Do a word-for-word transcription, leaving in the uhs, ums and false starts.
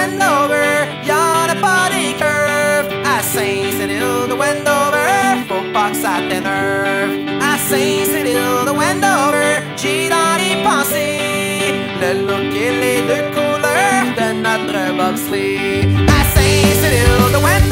Wendover, y'en a pas des curves. À Saint-Cédille de Wendover, faut pas que ça t'énerve. À Saint-Cédille de Wendover, j'ai dans les pensées le look et les deux couleurs de notre bobsleigh. À Saint-Cédille de Wendover,